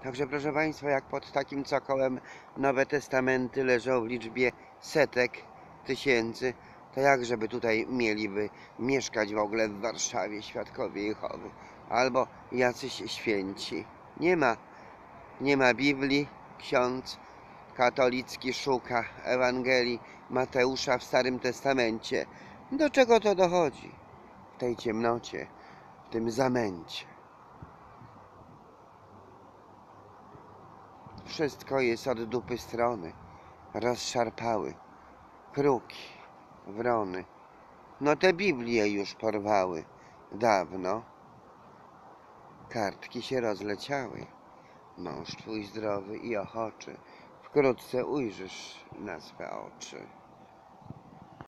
Także proszę Państwa, jak pod takim cokołem Nowe Testamenty leżą w liczbie setek tysięcy, to jak żeby tutaj mieliby mieszkać w ogóle w Warszawie świadkowie Jehowy albo jacyś święci? Nie ma Biblii. Ksiądz katolicki szuka Ewangelii Mateusza w Starym Testamencie. Do czego to dochodzi? W tej ciemnocie, w tym zamęcie. Wszystko jest od dupy strony. Rozszarpały. Kruki, wrony. No te Biblie już porwały dawno. Kartki się rozleciały. Mąż twój zdrowy i ochoczy, wkrótce ujrzysz na swe oczy.